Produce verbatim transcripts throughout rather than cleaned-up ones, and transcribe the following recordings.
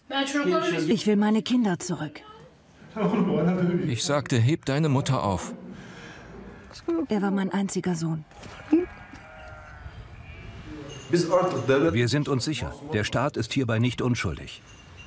Ich will meine Kinder zurück. Ich sagte, heb deine Mutter auf. Er war mein einziger Sohn. Wir sind uns sicher, der Staat ist hierbei nicht unschuldig.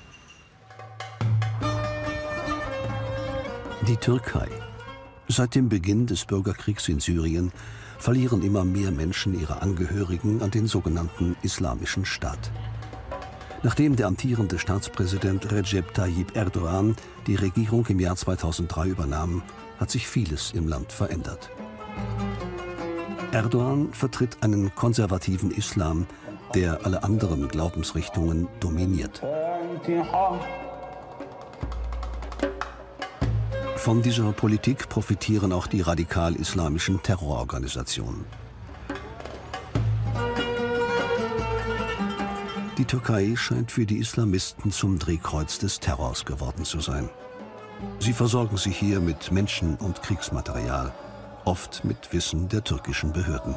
Die Türkei. Seit dem Beginn des Bürgerkriegs in Syrien verlieren immer mehr Menschen ihre Angehörigen an den sogenannten Islamischen Staat. Nachdem der amtierende Staatspräsident Recep Tayyip Erdogan die Regierung im Jahr zweitausenddrei übernahm, hat sich vieles im Land verändert. Erdogan vertritt einen konservativen Islam, der alle anderen Glaubensrichtungen dominiert. Von dieser Politik profitieren auch die radikal-islamischen Terrororganisationen. Die Türkei scheint für die Islamisten zum Drehkreuz des Terrors geworden zu sein. Sie versorgen sich hier mit Menschen- und Kriegsmaterial, oft mit Wissen der türkischen Behörden.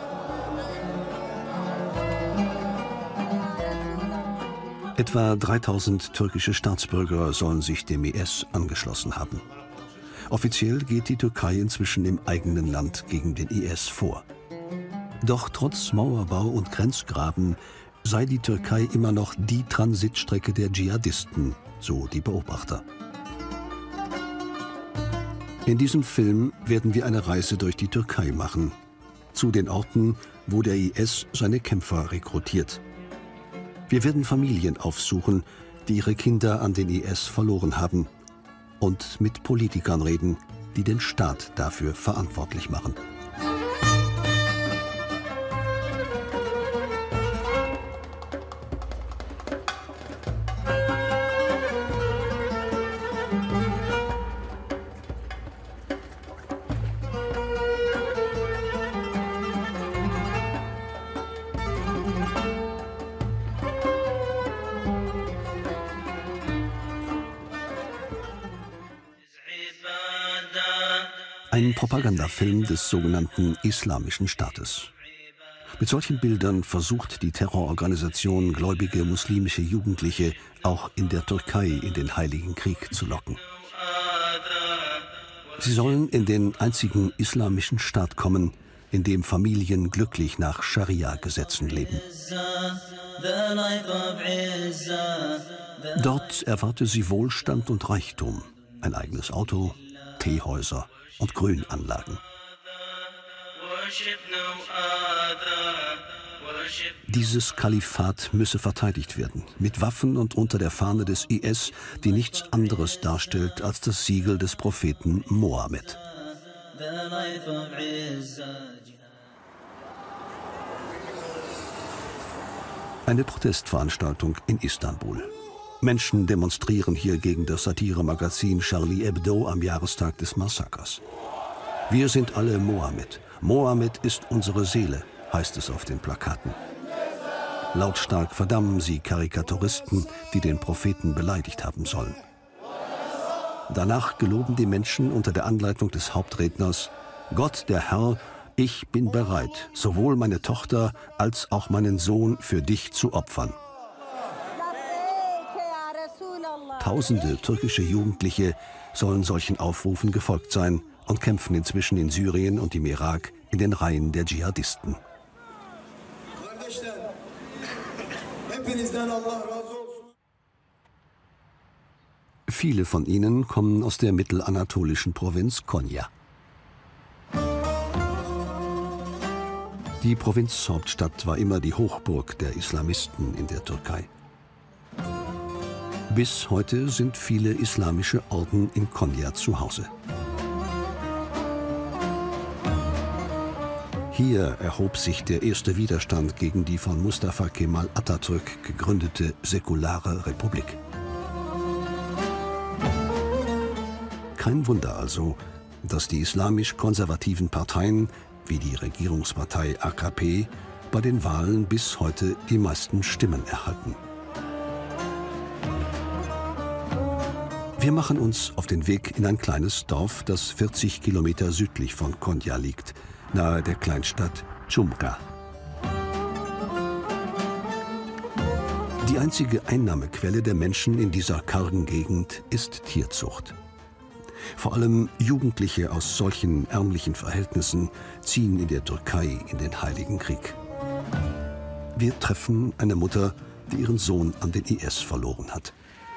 Etwa dreitausend türkische Staatsbürger sollen sich dem I S angeschlossen haben. Offiziell geht die Türkei inzwischen im eigenen Land gegen den I S vor. Doch trotz Mauerbau und Grenzgraben sei die Türkei immer noch die Transitstrecke der Dschihadisten, so die Beobachter. In diesem Film werden wir eine Reise durch die Türkei machen, zu den Orten, wo der I S seine Kämpfer rekrutiert. Wir werden Familien aufsuchen, die ihre Kinder an den I S verloren haben, und mit Politikern reden, die den Staat dafür verantwortlich machen. Ein Propagandafilm des sogenannten Islamischen Staates. Mit solchen Bildern versucht die Terrororganisation gläubige muslimische Jugendliche auch in der Türkei in den Heiligen Krieg zu locken. Sie sollen in den einzigen islamischen Staat kommen, in dem Familien glücklich nach Scharia-Gesetzen leben. Dort erwarte sie Wohlstand und Reichtum, ein eigenes Auto, Teehäuser und Grünanlagen. Dieses Kalifat müsse verteidigt werden, mit Waffen und unter der Fahne des I S, die nichts anderes darstellt als das Siegel des Propheten Mohammed. Eine Protestveranstaltung in Istanbul. Menschen demonstrieren hier gegen das Satiremagazin Charlie Hebdo am Jahrestag des Massakers. Wir sind alle Mohammed. Mohammed ist unsere Seele, heißt es auf den Plakaten. Lautstark verdammen sie Karikaturisten, die den Propheten beleidigt haben sollen. Danach geloben die Menschen unter der Anleitung des Hauptredners: Gott, der Herr, ich bin bereit, sowohl meine Tochter als auch meinen Sohn für dich zu opfern. Tausende türkische Jugendliche sollen solchen Aufrufen gefolgt sein und kämpfen inzwischen in Syrien und im Irak in den Reihen der Dschihadisten. Viele von ihnen kommen aus der mittelanatolischen Provinz Konya. Die Provinzhauptstadt war immer die Hochburg der Islamisten in der Türkei. Bis heute sind viele islamische Orden in Konya zu Hause. Hier erhob sich der erste Widerstand gegen die von Mustafa Kemal Atatürk gegründete säkulare Republik. Kein Wunder also, dass die islamisch-konservativen Parteien wie die Regierungspartei A K P bei den Wahlen bis heute die meisten Stimmen erhalten. Wir machen uns auf den Weg in ein kleines Dorf, das vierzig Kilometer südlich von Konya liegt, nahe der Kleinstadt Cumhuriyet. Die einzige Einnahmequelle der Menschen in dieser kargen Gegend ist Tierzucht. Vor allem Jugendliche aus solchen ärmlichen Verhältnissen ziehen in der Türkei in den Heiligen Krieg. Wir treffen eine Mutter, die ihren Sohn an den I S verloren hat.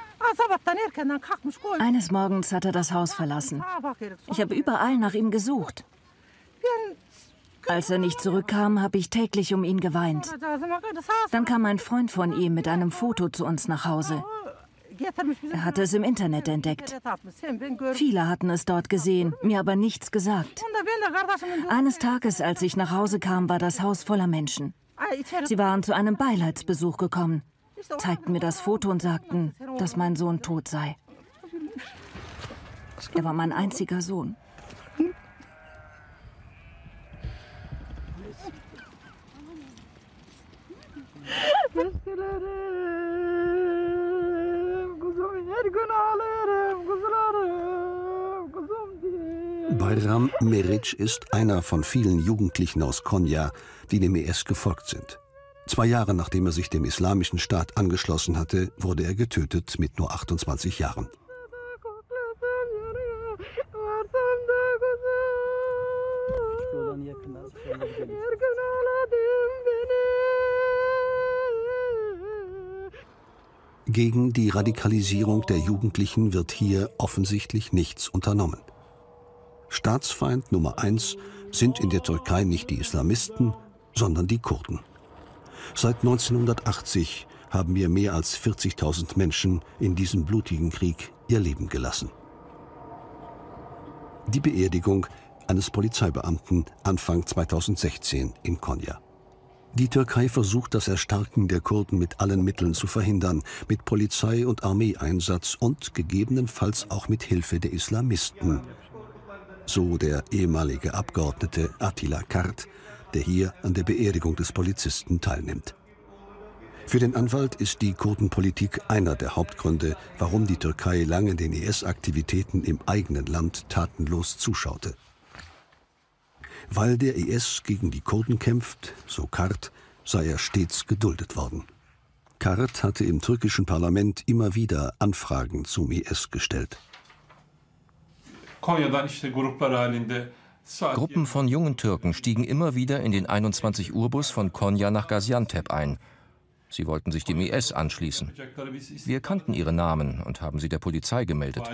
Eines Morgens hat er das Haus verlassen. Ich habe überall nach ihm gesucht. Als er nicht zurückkam, habe ich täglich um ihn geweint. Dann kam ein Freund von ihm mit einem Foto zu uns nach Hause. Er hatte es im Internet entdeckt. Viele hatten es dort gesehen, mir aber nichts gesagt. Eines Tages, als ich nach Hause kam, war das Haus voller Menschen. Sie waren zu einem Beileidsbesuch gekommen, zeigten mir das Foto und sagten, dass mein Sohn tot sei. Er war mein einziger Sohn. Bayram Meric ist einer von vielen Jugendlichen aus Konya, die dem I S gefolgt sind. Zwei Jahre nachdem er sich dem Islamischen Staat angeschlossen hatte, wurde er getötet mit nur achtundzwanzig Jahren. Gegen die Radikalisierung der Jugendlichen wird hier offensichtlich nichts unternommen. Staatsfeind Nummer eins sind in der Türkei nicht die Islamisten, sondern die Kurden. Seit neunzehnhundertachtzig haben wir mehr als vierzigtausend Menschen in diesem blutigen Krieg ihr Leben gelassen. Die Beerdigung eines Polizeibeamten Anfang zweitausendsechzehn in Konya. Die Türkei versucht, das Erstarken der Kurden mit allen Mitteln zu verhindern, mit Polizei- und Armeeeinsatz und gegebenenfalls auch mit Hilfe der Islamisten. So der ehemalige Abgeordnete Attila Kart, der hier an der Beerdigung des Polizisten teilnimmt. Für den Anwalt ist die Kurdenpolitik einer der Hauptgründe, warum die Türkei lange den I S-Aktivitäten im eigenen Land tatenlos zuschaute. Weil der I S gegen die Kurden kämpft, so Kart, sei er stets geduldet worden. Kart hatte im türkischen Parlament immer wieder Anfragen zum I S gestellt. Gruppen von jungen Türken stiegen immer wieder in den einundzwanzig Uhr Bus von Konya nach Gaziantep ein. Sie wollten sich dem I S anschließen. Wir kannten ihre Namen und haben sie der Polizei gemeldet.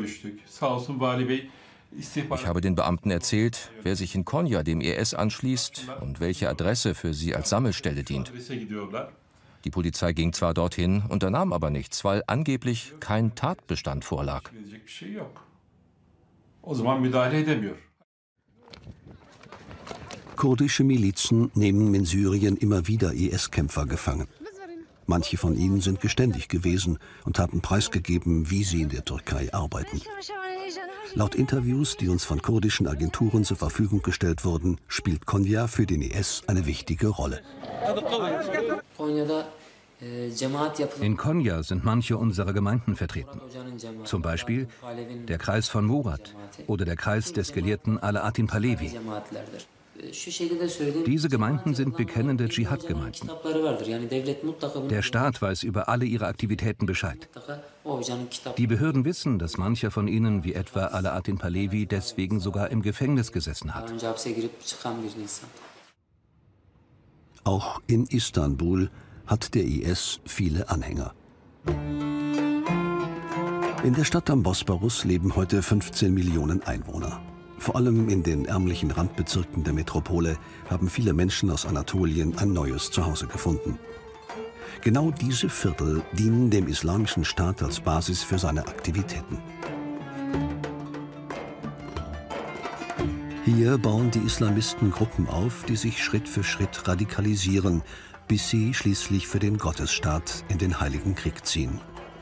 Ich habe den Beamten erzählt, wer sich in Konya dem I S anschließt und welche Adresse für sie als Sammelstelle dient. Die Polizei ging zwar dorthin, unternahm aber nichts, weil angeblich kein Tatbestand vorlag. Kurdische Milizen nehmen in Syrien immer wieder I S-Kämpfer gefangen. Manche von ihnen sind geständig gewesen und haben preisgegeben, wie sie in der Türkei arbeiten. Laut Interviews, die uns von kurdischen Agenturen zur Verfügung gestellt wurden, spielt Konya für den I S eine wichtige Rolle. In Konya sind manche unserer Gemeinden vertreten. Zum Beispiel der Kreis von Murat oder der Kreis des Gelehrten Alaaddin Palevi. Diese Gemeinden sind bekennende Dschihad-Gemeinden. Der Staat weiß über alle ihre Aktivitäten Bescheid. Die Behörden wissen, dass mancher von ihnen, wie etwa Alaaddin Palevi, deswegen sogar im Gefängnis gesessen hat. Auch in Istanbul hat der I S viele Anhänger. In der Stadt am Bosporus leben heute fünfzehn Millionen Einwohner. Vor allem in den ärmlichen Randbezirken der Metropole haben viele Menschen aus Anatolien ein neues Zuhause gefunden. Genau diese Viertel dienen dem Islamischen Staat als Basis für seine Aktivitäten. Hier bauen die Islamisten Gruppen auf, die sich Schritt für Schritt radikalisieren, bis sie schließlich für den Gottesstaat in den Heiligen Krieg ziehen.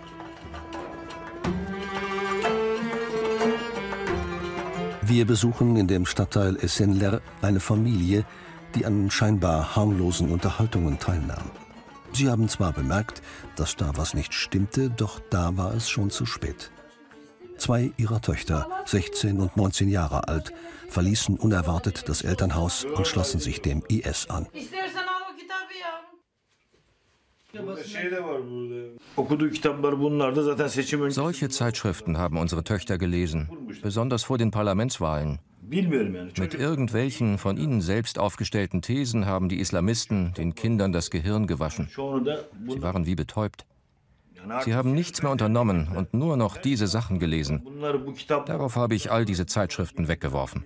Wir besuchen in dem Stadtteil Esenler eine Familie, die an scheinbar harmlosen Unterhaltungen teilnahm. Sie haben zwar bemerkt, dass da was nicht stimmte, doch da war es schon zu spät. Zwei ihrer Töchter, sechzehn und neunzehn Jahre alt, verließen unerwartet das Elternhaus und schlossen sich dem I S an. Solche Zeitschriften haben unsere Töchter gelesen, besonders vor den Parlamentswahlen. Mit irgendwelchen von ihnen selbst aufgestellten Thesen haben die Islamisten den Kindern das Gehirn gewaschen. Sie waren wie betäubt. Sie haben nichts mehr unternommen und nur noch diese Sachen gelesen. Darauf habe ich all diese Zeitschriften weggeworfen.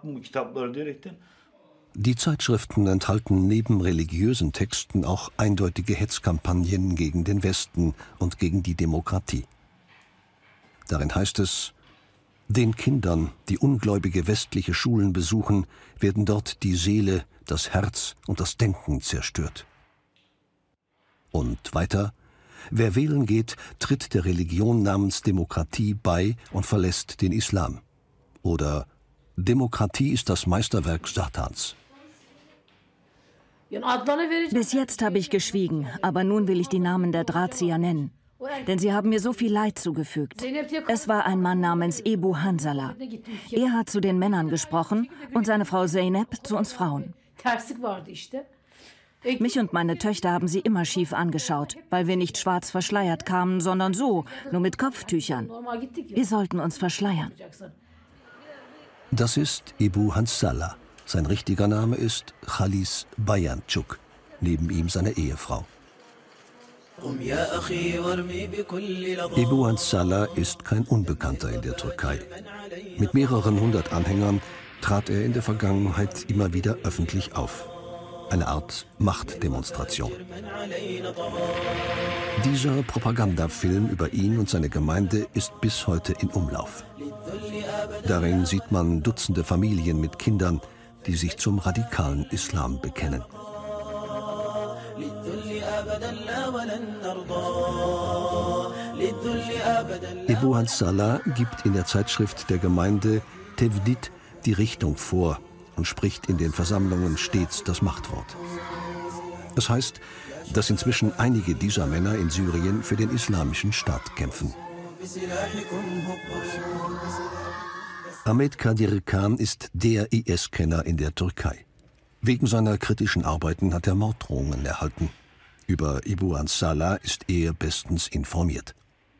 Die Zeitschriften enthalten neben religiösen Texten auch eindeutige Hetzkampagnen gegen den Westen und gegen die Demokratie. Darin heißt es: Den Kindern, die ungläubige westliche Schulen besuchen, werden dort die Seele, das Herz und das Denken zerstört. Und weiter: Wer wählen geht, tritt der Religion namens Demokratie bei und verlässt den Islam. Oder Demokratie ist das Meisterwerk Satans. Bis jetzt habe ich geschwiegen, aber nun will ich die Namen der Drahtzieher nennen. Denn sie haben mir so viel Leid zugefügt. Es war ein Mann namens Ebu Hanzala. Er hat zu den Männern gesprochen und seine Frau Zeynep zu uns Frauen. Mich und meine Töchter haben sie immer schief angeschaut, weil wir nicht schwarz verschleiert kamen, sondern so, nur mit Kopftüchern. Wir sollten uns verschleiern. Das ist Ebu Hanzala. Sein richtiger Name ist Khalis Bayanchuk, neben ihm seine Ehefrau. Ebu Hanzala ist kein Unbekannter in der Türkei. Mit mehreren hundert Anhängern trat er in der Vergangenheit immer wieder öffentlich auf. Eine Art Machtdemonstration. Dieser Propagandafilm über ihn und seine Gemeinde ist bis heute in Umlauf. Darin sieht man Dutzende Familien mit Kindern, die sich zum radikalen Islam bekennen. Ebu Hanzala gibt in der Zeitschrift der Gemeinde Tevdid die Richtung vor und spricht in den Versammlungen stets das Machtwort. Das heißt, dass inzwischen einige dieser Männer in Syrien für den islamischen Staat kämpfen. Ahmet Kadir Khan ist der I S-Kenner in der Türkei. Wegen seiner kritischen Arbeiten hat er Morddrohungen erhalten. Über Ebu Hanzala ist er bestens informiert.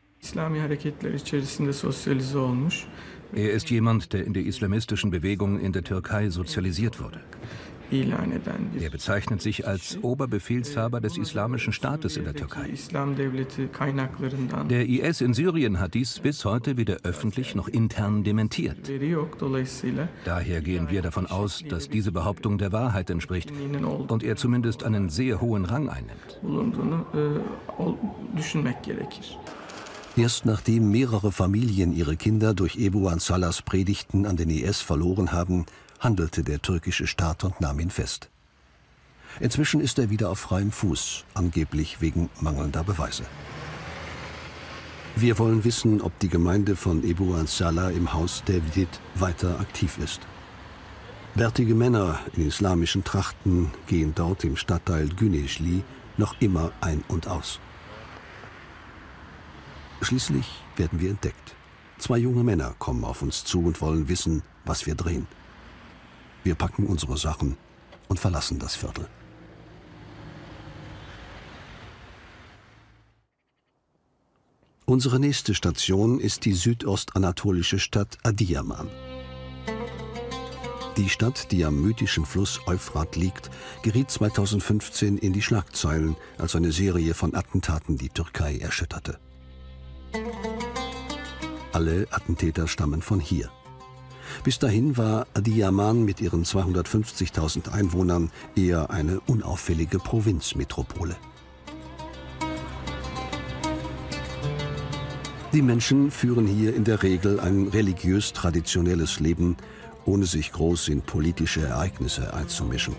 Er ist jemand, der in der islamistischen Bewegung in der Türkei sozialisiert wurde. Er bezeichnet sich als Oberbefehlshaber des Islamischen Staates in der Türkei. Der I S in Syrien hat dies bis heute weder öffentlich noch intern dementiert. Daher gehen wir davon aus, dass diese Behauptung der Wahrheit entspricht und er zumindest einen sehr hohen Rang einnimmt. Erst nachdem mehrere Familien ihre Kinder durch Ebu Hanzalas Predigten an den I S verloren haben, handelte der türkische Staat und nahm ihn fest. Inzwischen ist er wieder auf freiem Fuß, angeblich wegen mangelnder Beweise. Wir wollen wissen, ob die Gemeinde von Ebu Hanzala im Haus Tevdid weiter aktiv ist. Bärtige Männer in islamischen Trachten gehen dort im Stadtteil Güneşli noch immer ein und aus. Schließlich werden wir entdeckt. Zwei junge Männer kommen auf uns zu und wollen wissen, was wir drehen. Wir packen unsere Sachen und verlassen das Viertel. Unsere nächste Station ist die südostanatolische Stadt Adiyaman. Die Stadt, die am mythischen Fluss Euphrat liegt, geriet zweitausendfünfzehn in die Schlagzeilen, als eine Serie von Attentaten die Türkei erschütterte. Alle Attentäter stammen von hier. Bis dahin war Adiyaman mit ihren zweihundertfünfzigtausend Einwohnern eher eine unauffällige Provinzmetropole. Die Menschen führen hier in der Regel ein religiös-traditionelles Leben, ohne sich groß in politische Ereignisse einzumischen.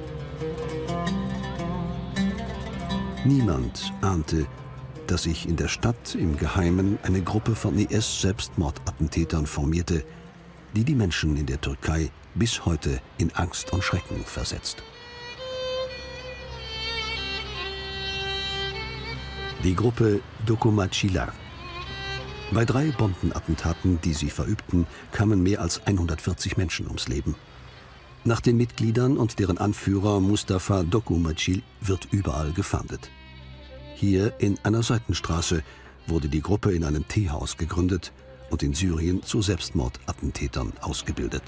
Niemand ahnte, dass sich in der Stadt im Geheimen eine Gruppe von I S-Selbstmordattentätern formierte, die die Menschen in der Türkei bis heute in Angst und Schrecken versetzt. Die Gruppe Dokumaçiler. Bei drei Bombenattentaten, die sie verübten, kamen mehr als hundertvierzig Menschen ums Leben. Nach den Mitgliedern und deren Anführer Mustafa Dokumaçil wird überall gefahndet. Hier in einer Seitenstraße wurde die Gruppe in einem Teehaus gegründet und in Syrien zu Selbstmordattentätern ausgebildet.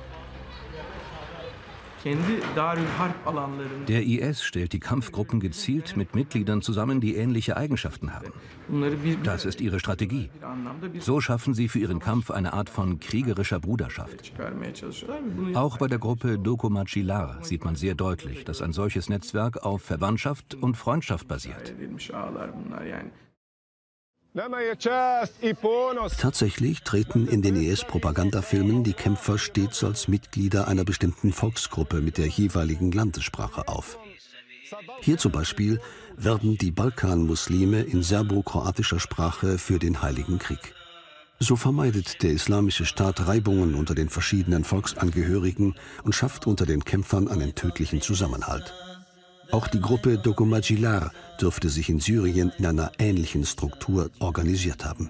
Der I S stellt die Kampfgruppen gezielt mit Mitgliedern zusammen, die ähnliche Eigenschaften haben. Das ist ihre Strategie. So schaffen sie für ihren Kampf eine Art von kriegerischer Bruderschaft. Auch bei der Gruppe Dokumacilar sieht man sehr deutlich, dass ein solches Netzwerk auf Verwandtschaft und Freundschaft basiert. Tatsächlich treten in den I S-Propagandafilmen die Kämpfer stets als Mitglieder einer bestimmten Volksgruppe mit der jeweiligen Landessprache auf. Hier zum Beispiel werben die Balkanmuslime in serbokroatischer Sprache für den Heiligen Krieg. So vermeidet der Islamische Staat Reibungen unter den verschiedenen Volksangehörigen und schafft unter den Kämpfern einen tödlichen Zusammenhalt. Auch die Gruppe Dokumacilar dürfte sich in Syrien in einer ähnlichen Struktur organisiert haben.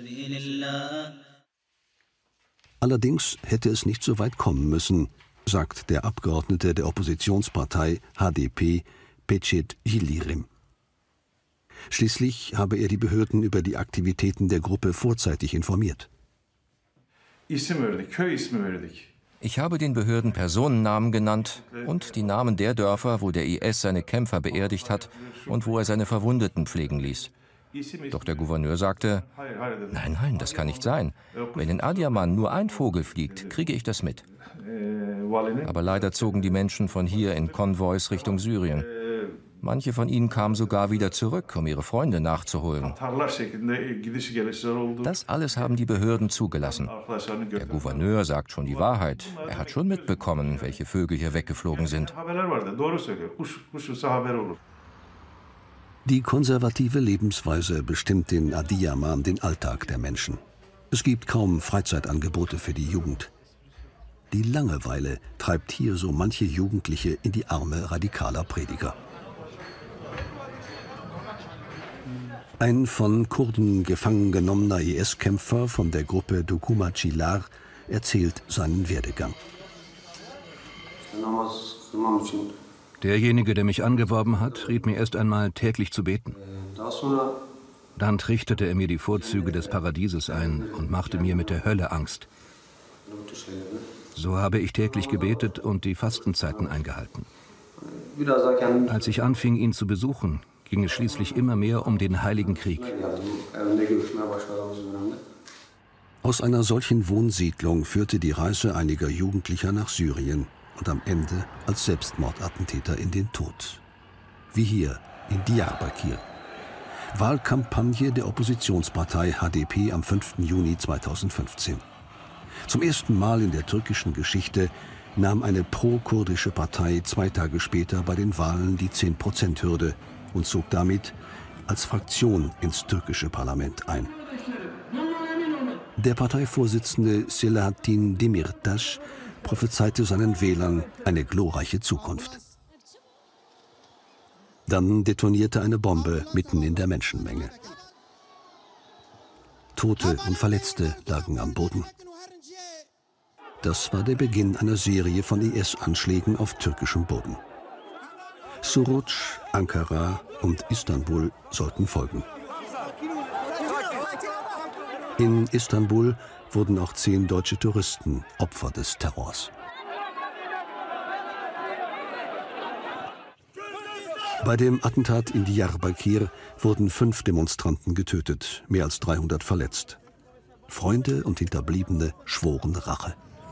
Allerdings hätte es nicht so weit kommen müssen, sagt der Abgeordnete der Oppositionspartei H D P, Behçet Yildirim. Schließlich habe er die Behörden über die Aktivitäten der Gruppe vorzeitig informiert. Ich habe den Behörden Personennamen genannt und die Namen der Dörfer, wo der I S seine Kämpfer beerdigt hat und wo er seine Verwundeten pflegen ließ. Doch der Gouverneur sagte, nein, nein, das kann nicht sein. Wenn in Adiyaman nur ein Vogel fliegt, kriege ich das mit. Aber leider zogen die Menschen von hier in Konvois Richtung Syrien. Manche von ihnen kamen sogar wieder zurück, um ihre Freunde nachzuholen. Das alles haben die Behörden zugelassen. Der Gouverneur sagt schon die Wahrheit. Er hat schon mitbekommen, welche Vögel hier weggeflogen sind. Die konservative Lebensweise bestimmt in Adiyaman den Alltag der Menschen. Es gibt kaum Freizeitangebote für die Jugend. Die Langeweile treibt hier so manche Jugendliche in die Arme radikaler Prediger. Ein von Kurden gefangen genommener I S-Kämpfer von der Gruppe Dokumacilar erzählt seinen Werdegang. Derjenige, der mich angeworben hat, riet mir erst einmal, täglich zu beten. Dann trichterte er mir die Vorzüge des Paradieses ein und machte mir mit der Hölle Angst. So habe ich täglich gebetet und die Fastenzeiten eingehalten. Als ich anfing, ihn zu besuchen, ging es schließlich immer mehr um den Heiligen Krieg. Aus einer solchen Wohnsiedlung führte die Reise einiger Jugendlicher nach Syrien und am Ende als Selbstmordattentäter in den Tod. Wie hier in Diyarbakir. Wahlkampagne der Oppositionspartei H D P am fünften Juni zweitausendfünfzehn. Zum ersten Mal in der türkischen Geschichte nahm eine pro-kurdische Partei zwei Tage später bei den Wahlen die zehn Prozent Hürde und zog damit als Fraktion ins türkische Parlament ein. Der Parteivorsitzende Selahattin Demirtas prophezeite seinen Wählern eine glorreiche Zukunft. Dann detonierte eine Bombe mitten in der Menschenmenge. Tote und Verletzte lagen am Boden. Das war der Beginn einer Serie von I S-Anschlägen auf türkischem Boden. Suruç, Ankara und Istanbul sollten folgen. In Istanbul wurden auch zehn deutsche Touristen Opfer des Terrors. Bei dem Attentat in Diyarbakir wurden fünf Demonstranten getötet, mehr als dreihundert verletzt. Freunde und Hinterbliebene schworen Rache.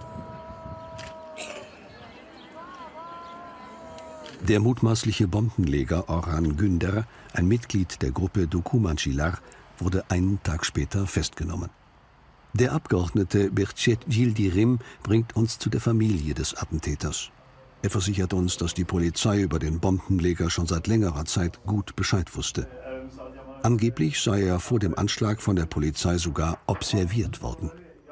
Der mutmaßliche Bombenleger Orhan Günder, ein Mitglied der Gruppe Dokumacilar, wurde einen Tag später festgenommen. Der Abgeordnete Behçet Yildirim bringt uns zu der Familie des Attentäters. Er versichert uns, dass die Polizei über den Bombenleger schon seit längerer Zeit gut Bescheid wusste. Angeblich sei er vor dem Anschlag von der Polizei sogar observiert worden.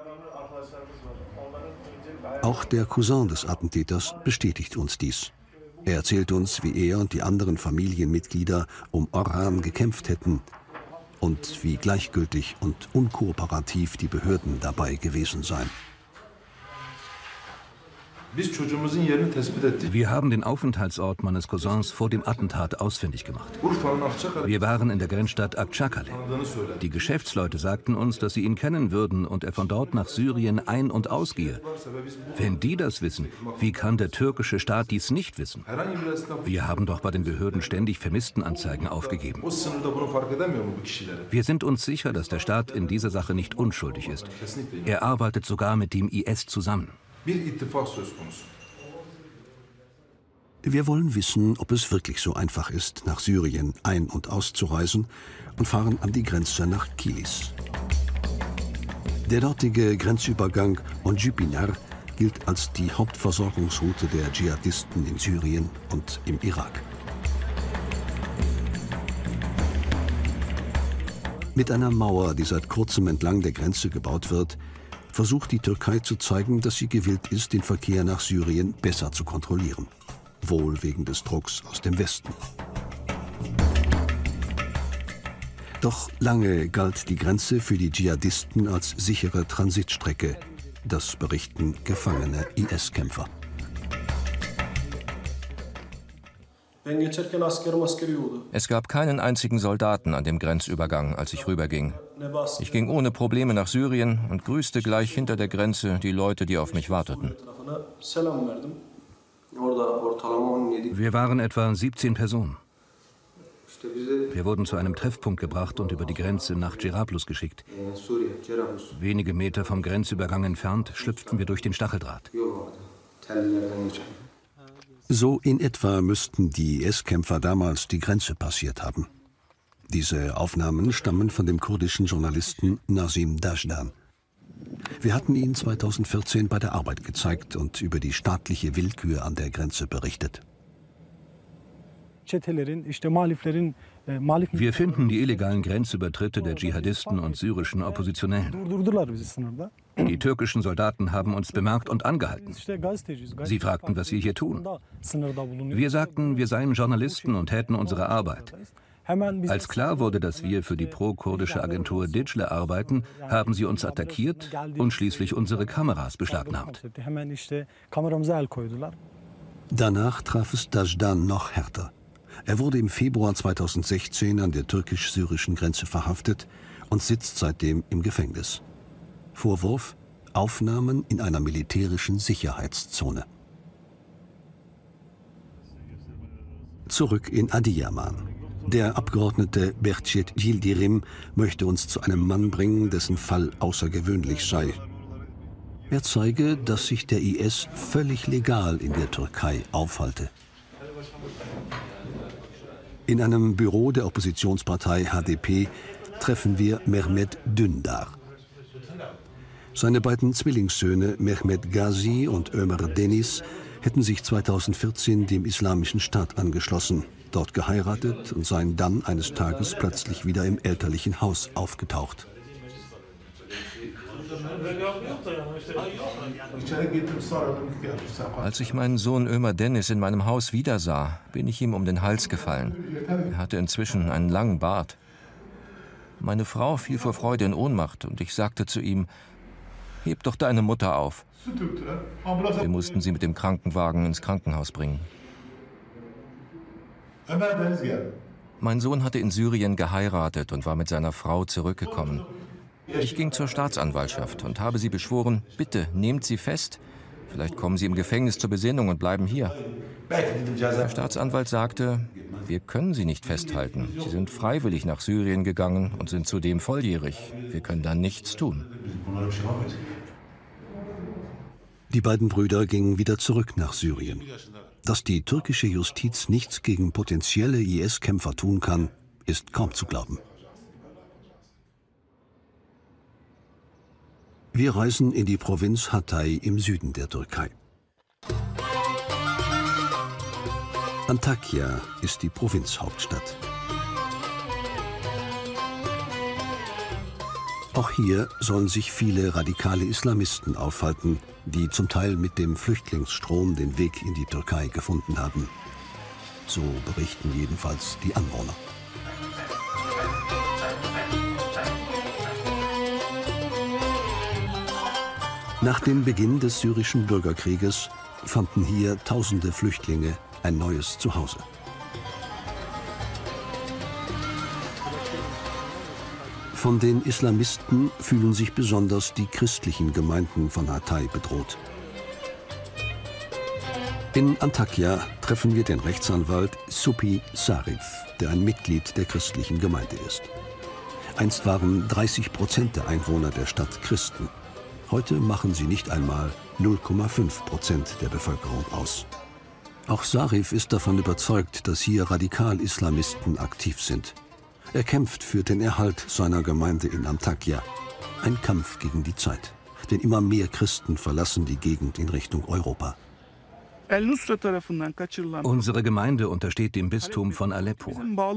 Auch der Cousin des Attentäters bestätigt uns dies. Er erzählt uns, wie er und die anderen Familienmitglieder um Orhan gekämpft hätten und wie gleichgültig und unkooperativ die Behörden dabei gewesen seien. Wir haben den Aufenthaltsort meines Cousins vor dem Attentat ausfindig gemacht. Wir waren in der Grenzstadt Akçakale. Die Geschäftsleute sagten uns, dass sie ihn kennen würden und er von dort nach Syrien ein- und ausgehe. Wenn die das wissen, wie kann der türkische Staat dies nicht wissen? Wir haben doch bei den Behörden ständig Vermisstenanzeigen aufgegeben. Wir sind uns sicher, dass der Staat in dieser Sache nicht unschuldig ist. Er arbeitet sogar mit dem I S zusammen. Wir wollen wissen, ob es wirklich so einfach ist, nach Syrien ein- und auszureisen, und fahren an die Grenze nach Kilis. Der dortige Grenzübergang Onjupinar gilt als die Hauptversorgungsroute der Dschihadisten in Syrien und im Irak. Mit einer Mauer, die seit kurzem entlang der Grenze gebaut wird, versucht die Türkei zu zeigen, dass sie gewillt ist, den Verkehr nach Syrien besser zu kontrollieren. Wohl wegen des Drucks aus dem Westen. Doch lange galt die Grenze für die Dschihadisten als sichere Transitstrecke. Das berichten gefangene I S-Kämpfer. Es gab keinen einzigen Soldaten an dem Grenzübergang, als ich rüberging. Ich ging ohne Probleme nach Syrien und grüßte gleich hinter der Grenze die Leute, die auf mich warteten. Wir waren etwa siebzehn Personen. Wir wurden zu einem Treffpunkt gebracht und über die Grenze nach Cerablus geschickt. Wenige Meter vom Grenzübergang entfernt schlüpften wir durch den Stacheldraht. So in etwa müssten die I S-Kämpfer damals die Grenze passiert haben. Diese Aufnahmen stammen von dem kurdischen Journalisten Nazim Dajdan. Wir hatten ihn zweitausendvierzehn bei der Arbeit gezeigt und über die staatliche Willkür an der Grenze berichtet. Wir finden die illegalen Grenzübertritte der Dschihadisten und syrischen Oppositionellen. Die türkischen Soldaten haben uns bemerkt und angehalten. Sie fragten, was wir hier tun. Wir sagten, wir seien Journalisten und täten unsere Arbeit. Als klar wurde, dass wir für die pro-kurdische Agentur Dicle arbeiten, haben sie uns attackiert und schließlich unsere Kameras beschlagnahmt. Danach traf es Dajdan noch härter. Er wurde im Februar zweitausendsechzehn an der türkisch-syrischen Grenze verhaftet und sitzt seitdem im Gefängnis. Vorwurf: Aufnahmen in einer militärischen Sicherheitszone. Zurück in Adıyaman. Der Abgeordnete Behçet Yildirim möchte uns zu einem Mann bringen, dessen Fall außergewöhnlich sei. Er zeige, dass sich der I S völlig legal in der Türkei aufhalte. In einem Büro der Oppositionspartei H D P treffen wir Mehmet Dündar. Seine beiden Zwillingssöhne Mehmet Gazi und Ömer Deniz hätten sich zweitausendvierzehn dem Islamischen Staat angeschlossen, dort geheiratet und seien dann eines Tages plötzlich wieder im elterlichen Haus aufgetaucht. Als ich meinen Sohn Ömer Deniz in meinem Haus wiedersah, bin ich ihm um den Hals gefallen. Er hatte inzwischen einen langen Bart. Meine Frau fiel vor Freude in Ohnmacht und ich sagte zu ihm: »Heb doch deine Mutter auf.« Wir mussten sie mit dem Krankenwagen ins Krankenhaus bringen. Mein Sohn hatte in Syrien geheiratet und war mit seiner Frau zurückgekommen. Ich ging zur Staatsanwaltschaft und habe sie beschworen: Bitte, nehmt sie fest. Vielleicht kommen sie im Gefängnis zur Besinnung und bleiben hier. Der Staatsanwalt sagte: Wir können sie nicht festhalten. Sie sind freiwillig nach Syrien gegangen und sind zudem volljährig. Wir können da nichts tun. Die beiden Brüder gingen wieder zurück nach Syrien. Dass die türkische Justiz nichts gegen potenzielle I S-Kämpfer tun kann, ist kaum zu glauben. Wir reisen in die Provinz Hatay im Süden der Türkei. Antakya ist die Provinzhauptstadt. Auch hier sollen sich viele radikale Islamisten aufhalten, die zum Teil mit dem Flüchtlingsstrom den Weg in die Türkei gefunden haben. So berichten jedenfalls die Anwohner. Nach dem Beginn des syrischen Bürgerkrieges fanden hier tausende Flüchtlinge ein neues Zuhause. Von den Islamisten fühlen sich besonders die christlichen Gemeinden von Hatay bedroht. In Antakya treffen wir den Rechtsanwalt Suphi Zarif, der ein Mitglied der christlichen Gemeinde ist. Einst waren dreißig Prozent der Einwohner der Stadt Christen. Heute machen sie nicht einmal null Komma fünf Prozent der Bevölkerung aus. Auch Zarif ist davon überzeugt, dass hier Radikal-Islamisten aktiv sind. Er kämpft für den Erhalt seiner Gemeinde in Antakya. Ein Kampf gegen die Zeit. Denn immer mehr Christen verlassen die Gegend in Richtung Europa. Unsere Gemeinde untersteht dem Bistum von Aleppo.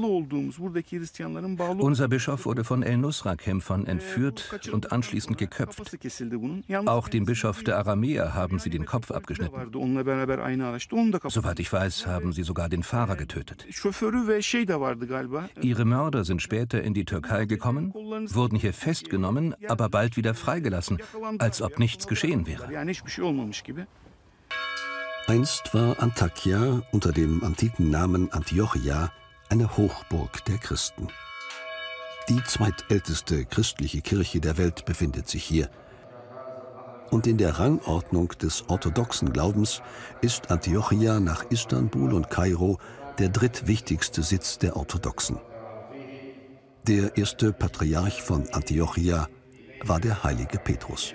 Unser Bischof wurde von El-Nusra-Kämpfern entführt und anschließend geköpft. Auch dem Bischof der Aramäer haben sie den Kopf abgeschnitten. Soweit ich weiß, haben sie sogar den Fahrer getötet. Ihre Mörder sind später in die Türkei gekommen, wurden hier festgenommen, aber bald wieder freigelassen, als ob nichts geschehen wäre. Einst war Antakya unter dem antiken Namen Antiochia eine Hochburg der Christen. Die zweitälteste christliche Kirche der Welt befindet sich hier. Und in der Rangordnung des orthodoxen Glaubens ist Antiochia nach Istanbul und Kairo der drittwichtigste Sitz der Orthodoxen. Der erste Patriarch von Antiochia war der heilige Petrus.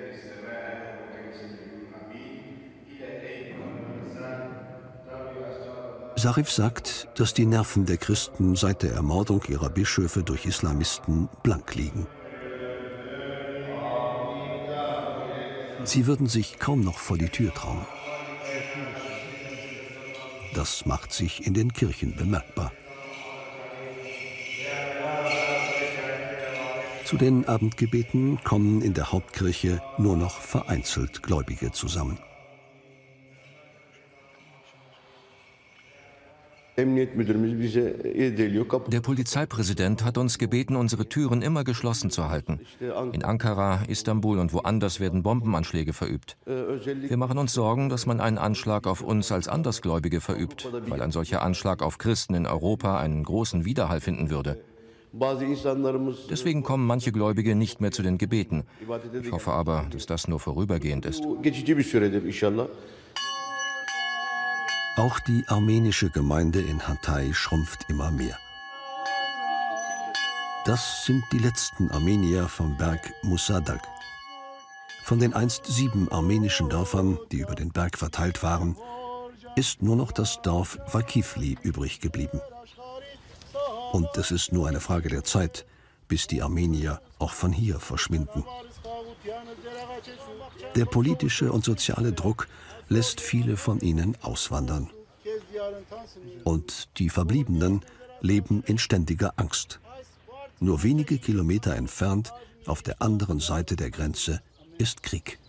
Zarif sagt, dass die Nerven der Christen seit der Ermordung ihrer Bischöfe durch Islamisten blank liegen. Sie würden sich kaum noch vor die Tür trauen. Das macht sich in den Kirchen bemerkbar. Zu den Abendgebeten kommen in der Hauptkirche nur noch vereinzelt Gläubige zusammen. Der Polizeipräsident hat uns gebeten, unsere Türen immer geschlossen zu halten. In Ankara, Istanbul und woanders werden Bombenanschläge verübt. Wir machen uns Sorgen, dass man einen Anschlag auf uns als Andersgläubige verübt, weil ein solcher Anschlag auf Christen in Europa einen großen Widerhall finden würde. Deswegen kommen manche Gläubige nicht mehr zu den Gebeten. Ich hoffe aber, dass das nur vorübergehend ist. Auch die armenische Gemeinde in Hatay schrumpft immer mehr. Das sind die letzten Armenier vom Berg Musadag. Von den einst sieben armenischen Dörfern, die über den Berg verteilt waren, ist nur noch das Dorf Vakifli übrig geblieben. Und es ist nur eine Frage der Zeit, bis die Armenier auch von hier verschwinden. Der politische und soziale Druck lässt viele von ihnen auswandern. Und die Verbliebenen leben in ständiger Angst. Nur wenige Kilometer entfernt, auf der anderen Seite der Grenze, ist Krieg.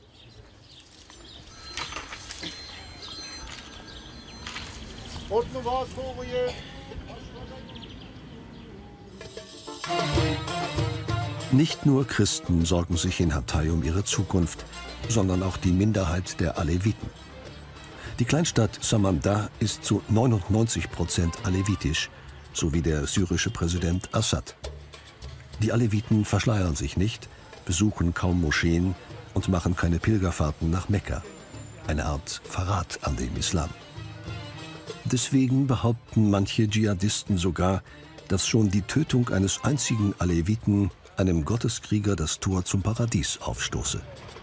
Nicht nur Christen sorgen sich in Hatay um ihre Zukunft, sondern auch die Minderheit der Aleviten. Die Kleinstadt Samandağ ist zu neunundneunzig Prozent alevitisch, so wie der syrische Präsident Assad. Die Aleviten verschleiern sich nicht, besuchen kaum Moscheen und machen keine Pilgerfahrten nach Mekka. Eine Art Verrat an dem Islam. Deswegen behaupten manche Dschihadisten sogar, dass schon die Tötung eines einzigen Aleviten einem Gotteskrieger das Tor zum Paradies aufstoße.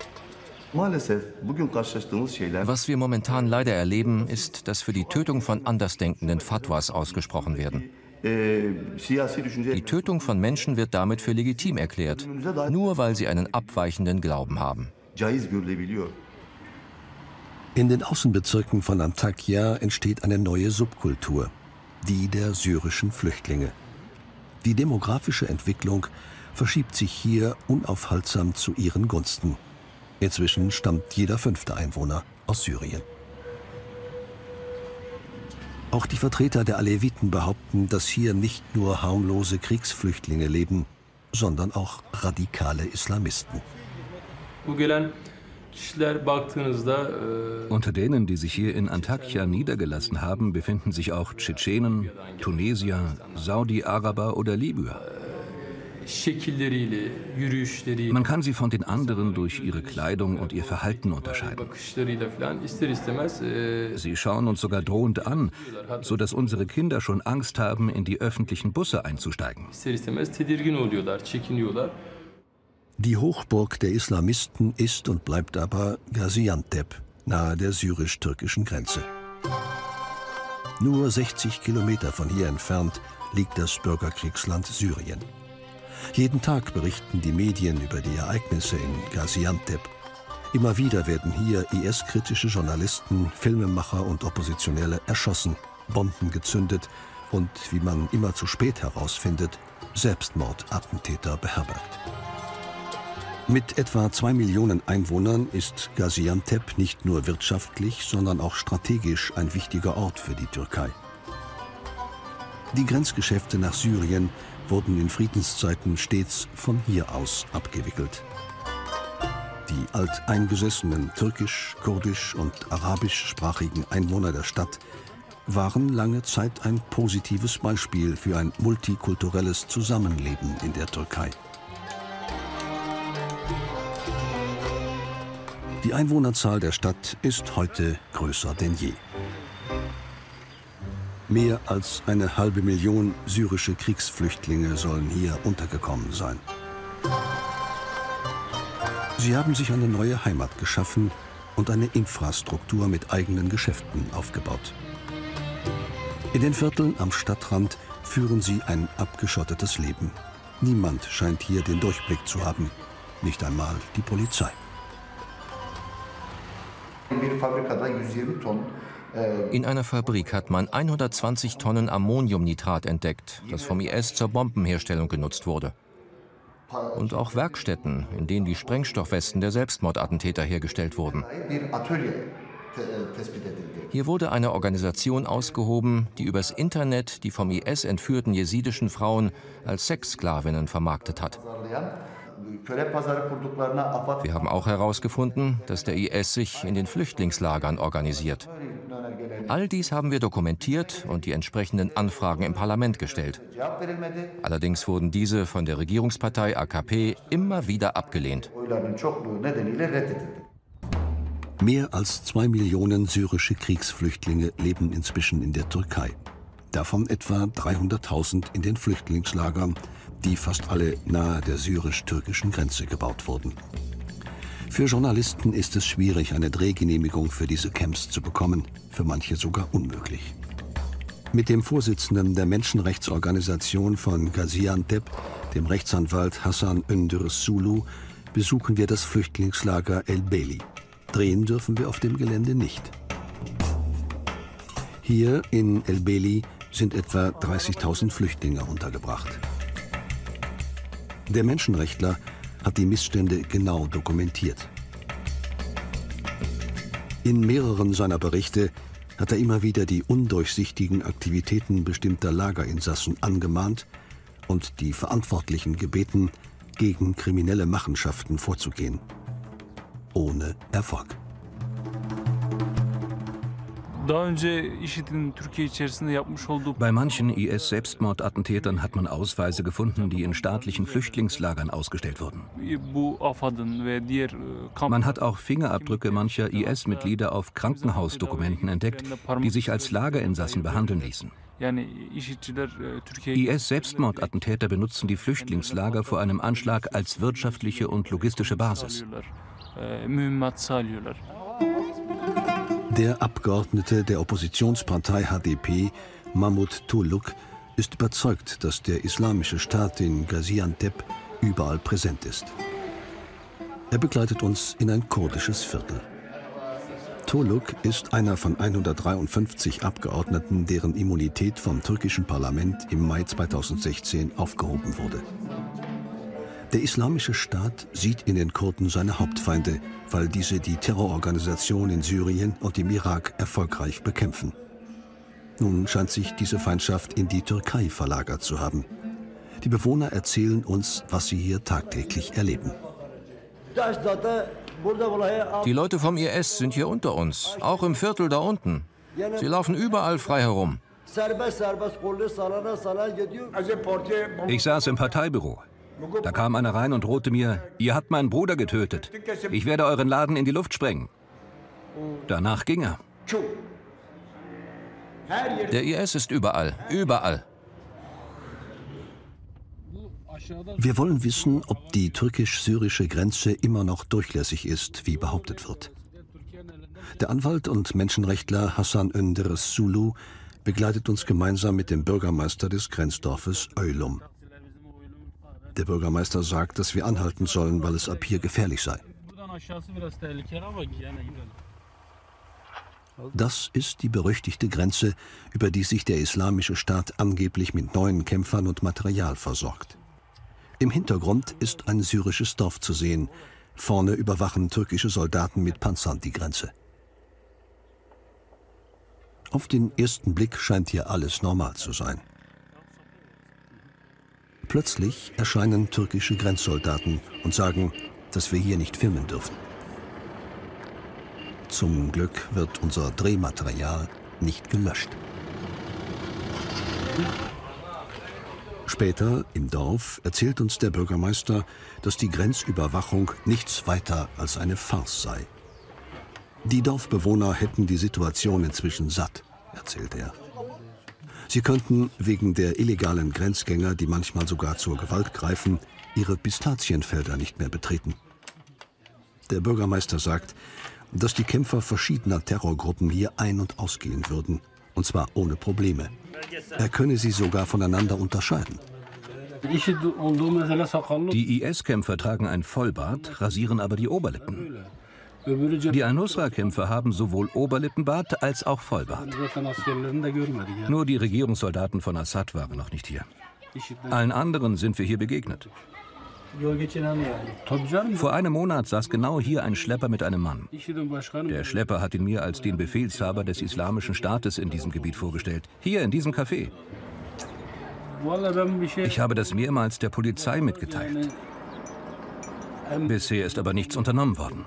Was wir momentan leider erleben, ist, dass für die Tötung von Andersdenkenden Fatwas ausgesprochen werden. Die Tötung von Menschen wird damit für legitim erklärt, nur weil sie einen abweichenden Glauben haben. In den Außenbezirken von Antakya entsteht eine neue Subkultur, die der syrischen Flüchtlinge. Die demografische Entwicklung verschiebt sich hier unaufhaltsam zu ihren Gunsten. Inzwischen stammt jeder fünfte Einwohner aus Syrien. Auch die Vertreter der Aleviten behaupten, dass hier nicht nur harmlose Kriegsflüchtlinge leben, sondern auch radikale Islamisten. Unter denen, die sich hier in Antakya niedergelassen haben, befinden sich auch Tschetschenen, Tunesier, Saudi-Araber oder Libyer. Man kann sie von den anderen durch ihre Kleidung und ihr Verhalten unterscheiden. Sie schauen uns sogar drohend an, sodass unsere Kinder schon Angst haben, in die öffentlichen Busse einzusteigen. Die Hochburg der Islamisten ist und bleibt aber Gaziantep, nahe der syrisch-türkischen Grenze. Nur sechzig Kilometer von hier entfernt liegt das Bürgerkriegsland Syrien. Jeden Tag berichten die Medien über die Ereignisse in Gaziantep. Immer wieder werden hier I S-kritische Journalisten, Filmemacher und Oppositionelle erschossen, Bomben gezündet und, wie man immer zu spät herausfindet, Selbstmordattentäter beherbergt. Mit etwa zwei Millionen Einwohnern ist Gaziantep nicht nur wirtschaftlich, sondern auch strategisch ein wichtiger Ort für die Türkei. Die Grenzgeschäfte nach Syrien wurden in Friedenszeiten stets von hier aus abgewickelt. Die alteingesessenen türkisch-, kurdisch- und arabischsprachigen Einwohner der Stadt waren lange Zeit ein positives Beispiel für ein multikulturelles Zusammenleben in der Türkei. Die Einwohnerzahl der Stadt ist heute größer denn je. Mehr als eine halbe Million syrische Kriegsflüchtlinge sollen hier untergekommen sein. Sie haben sich eine neue Heimat geschaffen und eine Infrastruktur mit eigenen Geschäften aufgebaut. In den Vierteln am Stadtrand führen sie ein abgeschottetes Leben. Niemand scheint hier den Durchblick zu haben, nicht einmal die Polizei. In einer Fabrik hat man hundertzwanzig Tonnen Ammoniumnitrat entdeckt, das vom I S zur Bombenherstellung genutzt wurde. Und auch Werkstätten, in denen die Sprengstoffwesten der Selbstmordattentäter hergestellt wurden. Hier wurde eine Organisation ausgehoben, die übers Internet die vom I S entführten jesidischen Frauen als Sexsklavinnen vermarktet hat. Wir haben auch herausgefunden, dass der I S sich in den Flüchtlingslagern organisiert. All dies haben wir dokumentiert und die entsprechenden Anfragen im Parlament gestellt. Allerdings wurden diese von der Regierungspartei A K P immer wieder abgelehnt. Mehr als zwei Millionen syrische Kriegsflüchtlinge leben inzwischen in der Türkei. Davon etwa dreihunderttausend in den Flüchtlingslagern, die fast alle nahe der syrisch-türkischen Grenze gebaut wurden. Für Journalisten ist es schwierig, eine Drehgenehmigung für diese Camps zu bekommen, für manche sogar unmöglich. Mit dem Vorsitzenden der Menschenrechtsorganisation von Gaziantep, dem Rechtsanwalt Hasan Önder Sulu, besuchen wir das Flüchtlingslager El Beli. Drehen dürfen wir auf dem Gelände nicht. Hier in El Beli sind etwa dreißigtausend Flüchtlinge untergebracht. Der Menschenrechtler hat die Missstände genau dokumentiert. In mehreren seiner Berichte hat er immer wieder die undurchsichtigen Aktivitäten bestimmter Lagerinsassen angemahnt und die Verantwortlichen gebeten, gegen kriminelle Machenschaften vorzugehen. Ohne Erfolg. Bei manchen I S-Selbstmordattentätern hat man Ausweise gefunden, die in staatlichen Flüchtlingslagern ausgestellt wurden. Man hat auch Fingerabdrücke mancher I S-Mitglieder auf Krankenhausdokumenten entdeckt, die sich als Lagerinsassen behandeln ließen. I S-Selbstmordattentäter benutzen die Flüchtlingslager vor einem Anschlag als wirtschaftliche und logistische Basis. Der Abgeordnete der Oppositionspartei H D P, Mahmut Tuluk, ist überzeugt, dass der Islamische Staat in Gaziantep überall präsent ist. Er begleitet uns in ein kurdisches Viertel. Tuluk ist einer von hundertdreiundfünfzig Abgeordneten, deren Immunität vom türkischen Parlament im Mai zweitausendsechzehn aufgehoben wurde. Der Islamische Staat sieht in den Kurden seine Hauptfeinde, weil diese die Terrororganisation in Syrien und im Irak erfolgreich bekämpfen. Nun scheint sich diese Feindschaft in die Türkei verlagert zu haben. Die Bewohner erzählen uns, was sie hier tagtäglich erleben. Die Leute vom I S sind hier unter uns, auch im Viertel da unten. Sie laufen überall frei herum. Ich saß im Parteibüro. Da kam einer rein und drohte mir, ihr habt meinen Bruder getötet. Ich werde euren Laden in die Luft sprengen. Danach ging er. Der I S ist überall, überall. Wir wollen wissen, ob die türkisch-syrische Grenze immer noch durchlässig ist, wie behauptet wird. Der Anwalt und Menschenrechtler Hasan Önder Sulu begleitet uns gemeinsam mit dem Bürgermeister des Grenzdorfes Öylum. Der Bürgermeister sagt, dass wir anhalten sollen, weil es ab hier gefährlich sei. Das ist die berüchtigte Grenze, über die sich der Islamische Staat angeblich mit neuen Kämpfern und Material versorgt. Im Hintergrund ist ein syrisches Dorf zu sehen. Vorne überwachen türkische Soldaten mit Panzern die Grenze. Auf den ersten Blick scheint hier alles normal zu sein. Plötzlich erscheinen türkische Grenzsoldaten und sagen, dass wir hier nicht filmen dürfen. Zum Glück wird unser Drehmaterial nicht gelöscht. Später im Dorf erzählt uns der Bürgermeister, dass die Grenzüberwachung nichts weiter als eine Farce sei. Die Dorfbewohner hätten die Situation inzwischen satt, erzählt er. Sie könnten wegen der illegalen Grenzgänger, die manchmal sogar zur Gewalt greifen, ihre Pistazienfelder nicht mehr betreten. Der Bürgermeister sagt, dass die Kämpfer verschiedener Terrorgruppen hier ein- und ausgehen würden, und zwar ohne Probleme. Er könne sie sogar voneinander unterscheiden. Die I S-Kämpfer tragen ein Vollbart, rasieren aber die Oberlippen. Die Al-Nusra-Kämpfer haben sowohl Oberlippenbart als auch Vollbart. Nur die Regierungssoldaten von Assad waren noch nicht hier. Allen anderen sind wir hier begegnet. Vor einem Monat saß genau hier ein Schlepper mit einem Mann. Der Schlepper hat ihn mir als den Befehlshaber des Islamischen Staates in diesem Gebiet vorgestellt. Hier in diesem Café. Ich habe das mehrmals der Polizei mitgeteilt. Bisher ist aber nichts unternommen worden.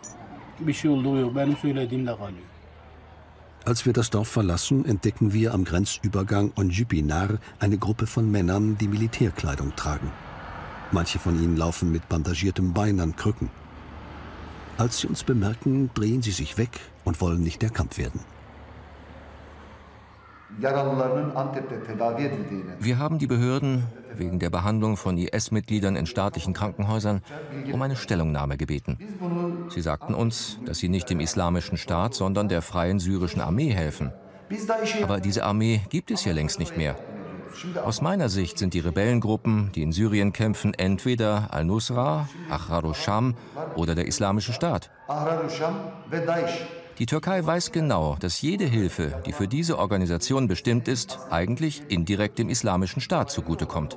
Als wir das Dorf verlassen, entdecken wir am Grenzübergang Onjipinar eine Gruppe von Männern, die Militärkleidung tragen. Manche von ihnen laufen mit bandagiertem Bein an Krücken. Als sie uns bemerken, drehen sie sich weg und wollen nicht erkannt werden. Wir haben die Behörden wegen der Behandlung von I S-Mitgliedern in staatlichen Krankenhäusern um eine Stellungnahme gebeten. Sie sagten uns, dass sie nicht dem Islamischen Staat, sondern der Freien Syrischen Armee helfen. Aber diese Armee gibt es ja längst nicht mehr. Aus meiner Sicht sind die Rebellengruppen, die in Syrien kämpfen, entweder Al-Nusra, Ahrar Sham oder der Islamische Staat. Die Türkei weiß genau, dass jede Hilfe, die für diese Organisation bestimmt ist, eigentlich indirekt dem Islamischen Staat zugutekommt.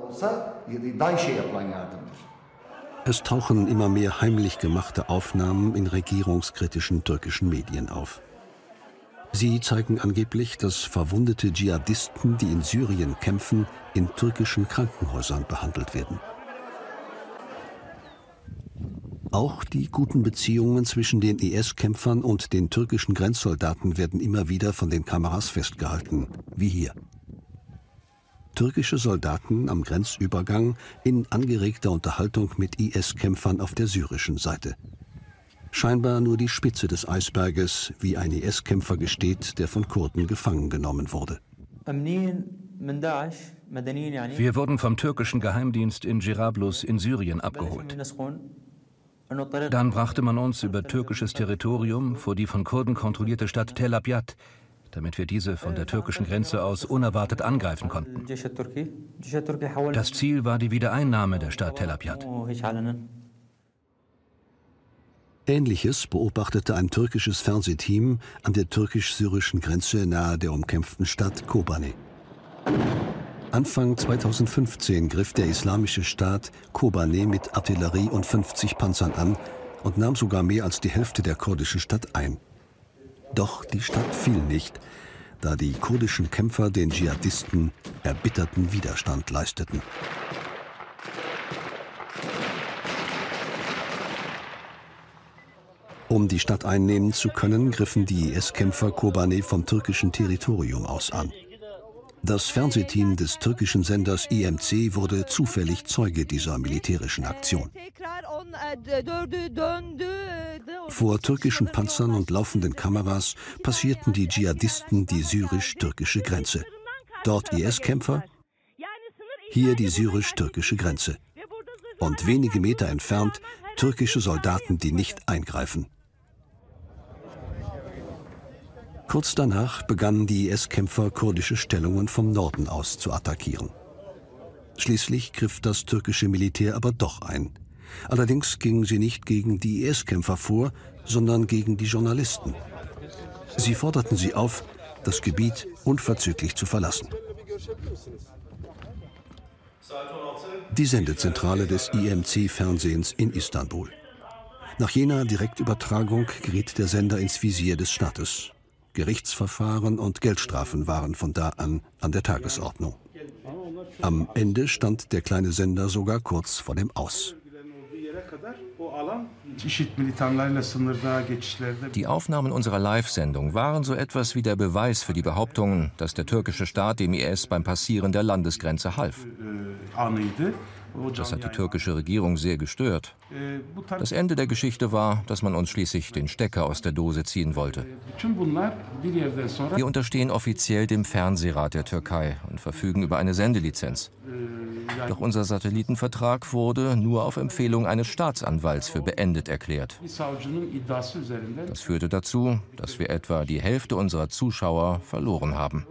Es tauchen immer mehr heimlich gemachte Aufnahmen in regierungskritischen türkischen Medien auf. Sie zeigen angeblich, dass verwundete Dschihadisten, die in Syrien kämpfen, in türkischen Krankenhäusern behandelt werden. Auch die guten Beziehungen zwischen den I S-Kämpfern und den türkischen Grenzsoldaten werden immer wieder von den Kameras festgehalten, wie hier. Türkische Soldaten am Grenzübergang in angeregter Unterhaltung mit I S-Kämpfern auf der syrischen Seite. Scheinbar nur die Spitze des Eisberges, wie ein I S-Kämpfer gesteht, der von Kurden gefangen genommen wurde. Wir wurden vom türkischen Geheimdienst in Jerablus in Syrien abgeholt. Dann brachte man uns über türkisches Territorium vor die von Kurden kontrollierte Stadt Tel Abyad, damit wir diese von der türkischen Grenze aus unerwartet angreifen konnten. Das Ziel war die Wiedereinnahme der Stadt Tel Abyad. Ähnliches beobachtete ein türkisches Fernsehteam an der türkisch-syrischen Grenze nahe der umkämpften Stadt Kobane. Anfang zweitausendfünfzehn griff der Islamische Staat Kobane mit Artillerie und fünfzig Panzern an und nahm sogar mehr als die Hälfte der kurdischen Stadt ein. Doch die Stadt fiel nicht, da die kurdischen Kämpfer den Dschihadisten erbitterten Widerstand leisteten. Um die Stadt einnehmen zu können, griffen die I S-Kämpfer Kobane vom türkischen Territorium aus an. Das Fernsehteam des türkischen Senders I M C wurde zufällig Zeuge dieser militärischen Aktion. Vor türkischen Panzern und laufenden Kameras passierten die Dschihadisten die syrisch-türkische Grenze. Dort I S-Kämpfer, hier die syrisch-türkische Grenze. Und wenige Meter entfernt türkische Soldaten, die nicht eingreifen. Kurz danach begannen die I S-Kämpfer, kurdische Stellungen vom Norden aus zu attackieren. Schließlich griff das türkische Militär aber doch ein. Allerdings gingen sie nicht gegen die I S-Kämpfer vor, sondern gegen die Journalisten. Sie forderten sie auf, das Gebiet unverzüglich zu verlassen. Die Sendezentrale des I M C-Fernsehens in Istanbul. Nach jener Direktübertragung geriet der Sender ins Visier des Staates. Gerichtsverfahren und Geldstrafen waren von da an an der Tagesordnung. Am Ende stand der kleine Sender sogar kurz vor dem Aus. Die Aufnahmen unserer Live-Sendung waren so etwas wie der Beweis für die Behauptungen, dass der türkische Staat dem I S beim Passieren der Landesgrenze half. Das hat die türkische Regierung sehr gestört. Das Ende der Geschichte war, dass man uns schließlich den Stecker aus der Dose ziehen wollte. Wir unterstehen offiziell dem Fernsehrat der Türkei und verfügen über eine Sendelizenz. Doch unser Satellitenvertrag wurde nur auf Empfehlung eines Staatsanwalts für beendet erklärt. Das führte dazu, dass wir etwa die Hälfte unserer Zuschauer verloren haben.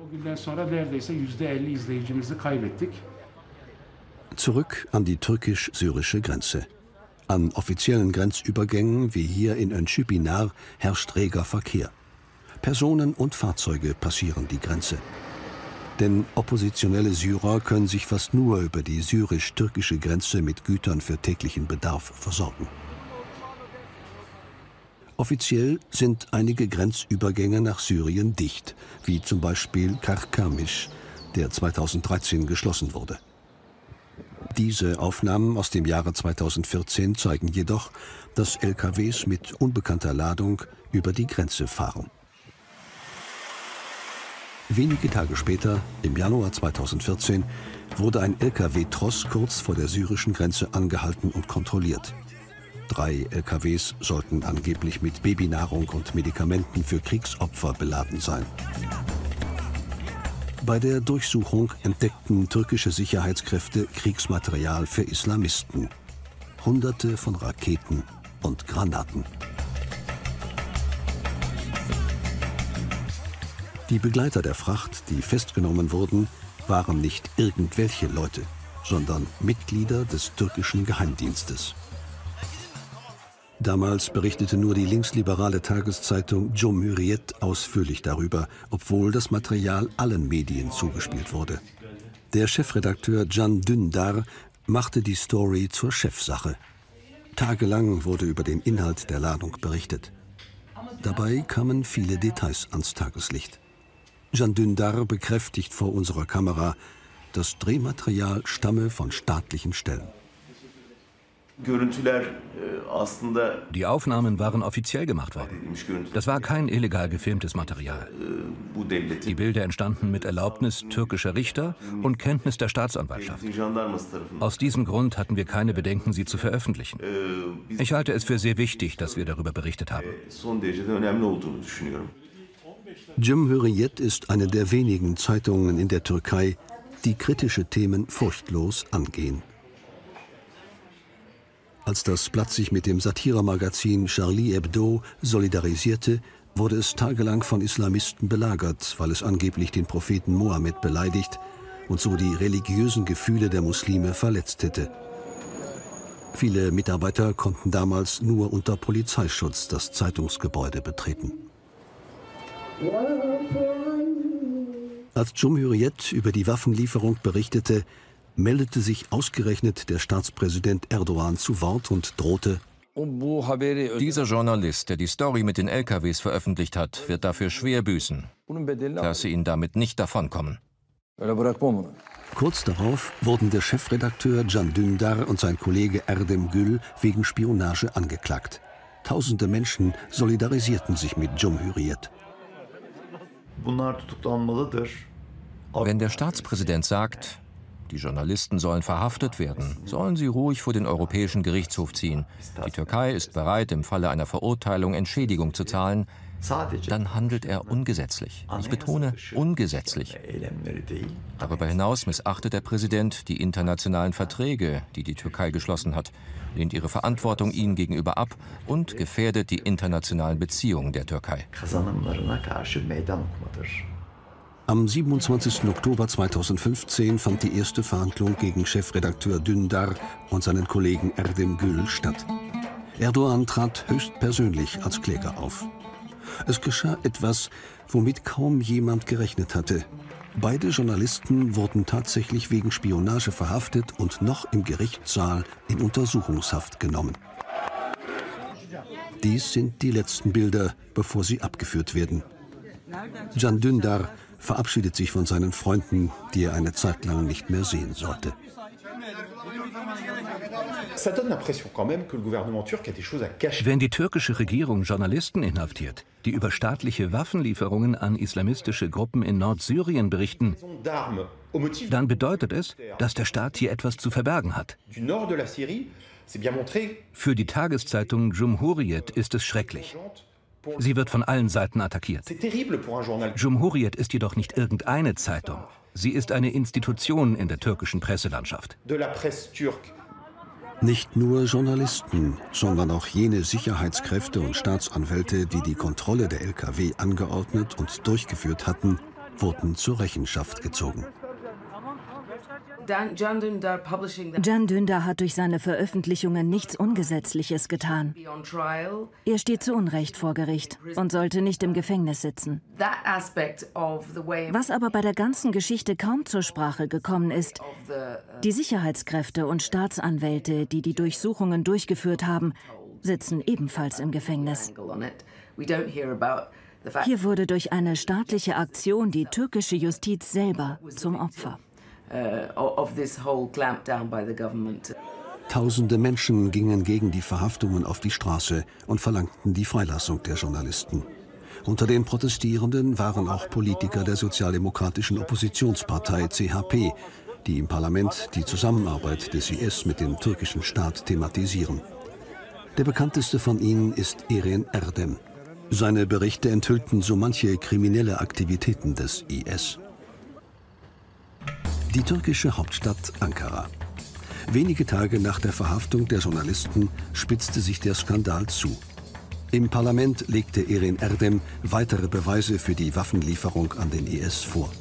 Zurück an die türkisch-syrische Grenze. An offiziellen Grenzübergängen wie hier in Önschüpinar herrscht reger Verkehr. Personen und Fahrzeuge passieren die Grenze. Denn oppositionelle Syrer können sich fast nur über die syrisch-türkische Grenze mit Gütern für täglichen Bedarf versorgen. Offiziell sind einige Grenzübergänge nach Syrien dicht, wie zum Beispiel Karkamış, der zweitausenddreizehn geschlossen wurde. Diese Aufnahmen aus dem Jahre zweitausendvierzehn zeigen jedoch, dass L K Ws mit unbekannter Ladung über die Grenze fahren. Wenige Tage später, im Januar zweitausendvierzehn, wurde ein L K W-Tross kurz vor der syrischen Grenze angehalten und kontrolliert. Drei L K Ws sollten angeblich mit Babynahrung und Medikamenten für Kriegsopfer beladen sein. Bei der Durchsuchung entdeckten türkische Sicherheitskräfte Kriegsmaterial für Islamisten. Hunderte von Raketen und Granaten. Die Begleiter der Fracht, die festgenommen wurden, waren nicht irgendwelche Leute, sondern Mitglieder des türkischen Geheimdienstes. Damals berichtete nur die linksliberale Tageszeitung Cumhuriyet ausführlich darüber, obwohl das Material allen Medien zugespielt wurde. Der Chefredakteur Can Dündar machte die Story zur Chefsache. Tagelang wurde über den Inhalt der Ladung berichtet. Dabei kamen viele Details ans Tageslicht. Can Dündar bekräftigt vor unserer Kamera, das Drehmaterial stamme von staatlichen Stellen. Die Aufnahmen waren offiziell gemacht worden. Das war kein illegal gefilmtes Material. Die Bilder entstanden mit Erlaubnis türkischer Richter und Kenntnis der Staatsanwaltschaft. Aus diesem Grund hatten wir keine Bedenken, sie zu veröffentlichen. Ich halte es für sehr wichtig, dass wir darüber berichtet haben. Cumhuriyet ist eine der wenigen Zeitungen in der Türkei, die kritische Themen furchtlos angehen. Als das Blatt sich mit dem Satiremagazin Charlie Hebdo solidarisierte, wurde es tagelang von Islamisten belagert, weil es angeblich den Propheten Mohammed beleidigt und so die religiösen Gefühle der Muslime verletzt hätte. Viele Mitarbeiter konnten damals nur unter Polizeischutz das Zeitungsgebäude betreten. Als Cumhuriyet über die Waffenlieferung berichtete, meldete sich ausgerechnet der Staatspräsident Erdogan zu Wort und drohte: Dieser Journalist, der die Story mit den L K Ws veröffentlicht hat, wird dafür schwer büßen. Lasse ihn damit nicht davonkommen. Kurz darauf wurden der Chefredakteur Can Dündar und sein Kollege Erdem Gül wegen Spionage angeklagt. Tausende Menschen solidarisierten sich mit Cumhuriyet. Wenn der Staatspräsident sagt, die Journalisten sollen verhaftet werden, sollen sie ruhig vor den Europäischen Gerichtshof ziehen. Die Türkei ist bereit, im Falle einer Verurteilung Entschädigung zu zahlen. Dann handelt er ungesetzlich. Ich betone, ungesetzlich. Darüber hinaus missachtet der Präsident die internationalen Verträge, die die Türkei geschlossen hat, lehnt ihre Verantwortung ihnen gegenüber ab und gefährdet die internationalen Beziehungen der Türkei. Am siebenundzwanzigsten Oktober zweitausendfünfzehn fand die erste Verhandlung gegen Chefredakteur Dündar und seinen Kollegen Erdem Gül statt. Erdogan trat höchstpersönlich als Kläger auf. Es geschah etwas, womit kaum jemand gerechnet hatte. Beide Journalisten wurden tatsächlich wegen Spionage verhaftet und noch im Gerichtssaal in Untersuchungshaft genommen. Dies sind die letzten Bilder, bevor sie abgeführt werden. Can Dündar verabschiedet sich von seinen Freunden, die er eine Zeit lang nicht mehr sehen sollte. Wenn die türkische Regierung Journalisten inhaftiert, die über staatliche Waffenlieferungen an islamistische Gruppen in Nordsyrien berichten, dann bedeutet es, dass der Staat hier etwas zu verbergen hat. Für die Tageszeitung Cumhuriyet ist es schrecklich. Sie wird von allen Seiten attackiert. Cumhuriyet ist jedoch nicht irgendeine Zeitung. Sie ist eine Institution in der türkischen Presselandschaft. Nicht nur Journalisten, sondern auch jene Sicherheitskräfte und Staatsanwälte, die die Kontrolle der L K W angeordnet und durchgeführt hatten, wurden zur Rechenschaft gezogen. Can Dündar hat durch seine Veröffentlichungen nichts Ungesetzliches getan. Er steht zu Unrecht vor Gericht und sollte nicht im Gefängnis sitzen. Was aber bei der ganzen Geschichte kaum zur Sprache gekommen ist, die Sicherheitskräfte und Staatsanwälte, die die Durchsuchungen durchgeführt haben, sitzen ebenfalls im Gefängnis. Hier wurde durch eine staatliche Aktion die türkische Justiz selber zum Opfer. Tausende Menschen gingen gegen die Verhaftungen auf die Straße und verlangten die Freilassung der Journalisten. Unter den Protestierenden waren auch Politiker der sozialdemokratischen Oppositionspartei C H P, die im Parlament die Zusammenarbeit des I S mit dem türkischen Staat thematisieren. Der bekannteste von ihnen ist Eren Erdem. Seine Berichte enthüllten so manche kriminelle Aktivitäten des I S. Die türkische Hauptstadt Ankara. Wenige Tage nach der Verhaftung der Journalisten spitzte sich der Skandal zu. Im Parlament legte Eren Erdem weitere Beweise für die Waffenlieferung an den I S vor.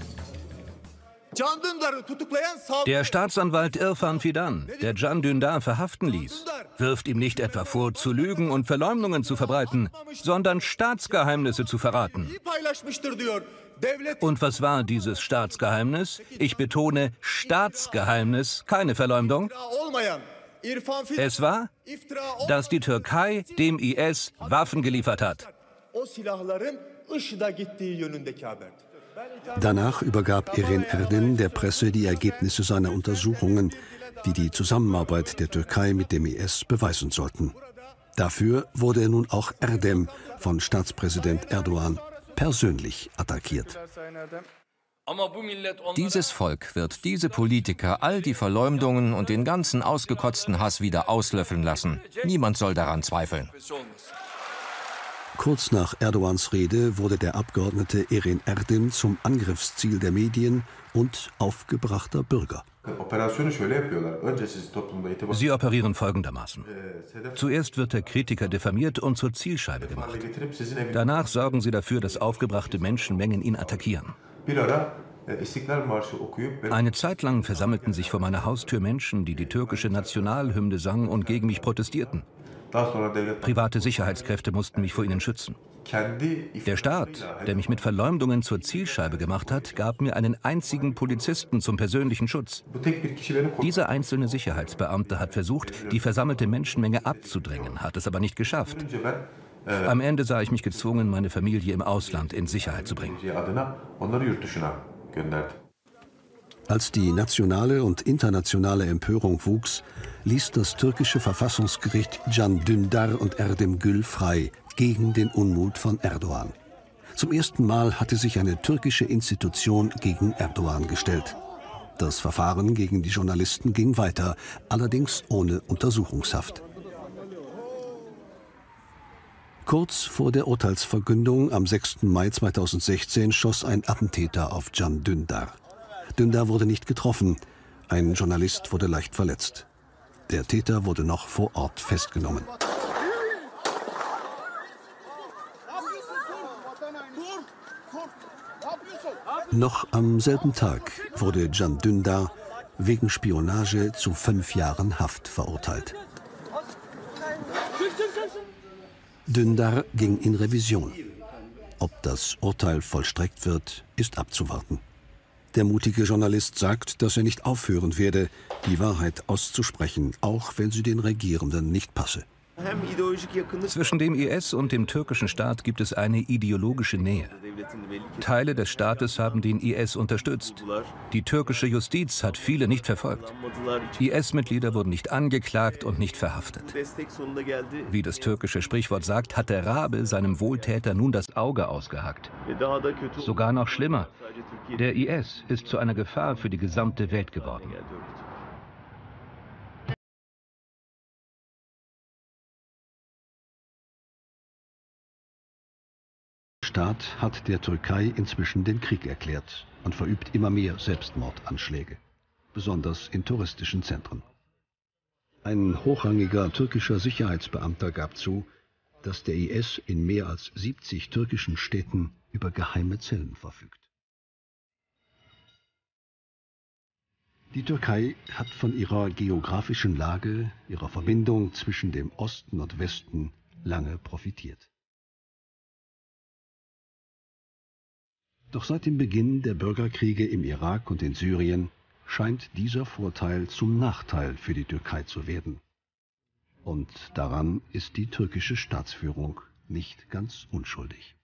Der Staatsanwalt Irfan Fidan, der Can Dündar verhaften ließ, wirft ihm nicht etwa vor, zu lügen und Verleumdungen zu verbreiten, sondern Staatsgeheimnisse zu verraten. Und was war dieses Staatsgeheimnis? Ich betone Staatsgeheimnis, keine Verleumdung. Es war, dass die Türkei dem I S Waffen geliefert hat. Danach übergab Eren Erdem der Presse die Ergebnisse seiner Untersuchungen, die die Zusammenarbeit der Türkei mit dem I S beweisen sollten. Dafür wurde nun auch Erdem von Staatspräsident Erdogan persönlich attackiert. Dieses Volk wird diese Politiker all die Verleumdungen und den ganzen ausgekotzten Hass wieder auslöffeln lassen. Niemand soll daran zweifeln. Kurz nach Erdogans Rede wurde der Abgeordnete Eren Erdem zum Angriffsziel der Medien und aufgebrachter Bürger. Sie operieren folgendermaßen. Zuerst wird der Kritiker diffamiert und zur Zielscheibe gemacht. Danach sorgen sie dafür, dass aufgebrachte Menschenmengen ihn attackieren. Eine Zeit lang versammelten sich vor meiner Haustür Menschen, die die türkische Nationalhymne sangen und gegen mich protestierten. Private Sicherheitskräfte mussten mich vor ihnen schützen. Der Staat, der mich mit Verleumdungen zur Zielscheibe gemacht hat, gab mir einen einzigen Polizisten zum persönlichen Schutz. Dieser einzelne Sicherheitsbeamte hat versucht, die versammelte Menschenmenge abzudrängen, hat es aber nicht geschafft. Am Ende sah ich mich gezwungen, meine Familie im Ausland in Sicherheit zu bringen. Als die nationale und internationale Empörung wuchs, ließ das türkische Verfassungsgericht Can Dündar und Erdem Gül frei gegen den Unmut von Erdogan. Zum ersten Mal hatte sich eine türkische Institution gegen Erdogan gestellt. Das Verfahren gegen die Journalisten ging weiter, allerdings ohne Untersuchungshaft. Kurz vor der Urteilsverkündung am sechsten Mai zweitausendsechzehn schoss ein Attentäter auf Can Dündar. Dündar wurde nicht getroffen, ein Journalist wurde leicht verletzt. Der Täter wurde noch vor Ort festgenommen. Noch am selben Tag wurde Can Dündar wegen Spionage zu fünf Jahren Haft verurteilt. Dündar ging in Revision. Ob das Urteil vollstreckt wird, ist abzuwarten. Der mutige Journalist sagt, dass er nicht aufhören werde, die Wahrheit auszusprechen, auch wenn sie den Regierenden nicht passe. Zwischen dem I S und dem türkischen Staat gibt es eine ideologische Nähe. Teile des Staates haben den I S unterstützt. Die türkische Justiz hat viele nicht verfolgt. I S-Mitglieder wurden nicht angeklagt und nicht verhaftet. Wie das türkische Sprichwort sagt, hat der Rabe seinem Wohltäter nun das Auge ausgehackt. Sogar noch schlimmer. Der I S ist zu einer Gefahr für die gesamte Welt geworden. Der Staat hat der Türkei inzwischen den Krieg erklärt und verübt immer mehr Selbstmordanschläge, besonders in touristischen Zentren. Ein hochrangiger türkischer Sicherheitsbeamter gab zu, dass der I S in mehr als siebzig türkischen Städten über geheime Zellen verfügt. Die Türkei hat von ihrer geografischen Lage, ihrer Verbindung zwischen dem Osten und Westen lange profitiert. Doch seit dem Beginn der Bürgerkriege im Irak und in Syrien scheint dieser Vorteil zum Nachteil für die Türkei zu werden. Und daran ist die türkische Staatsführung nicht ganz unschuldig.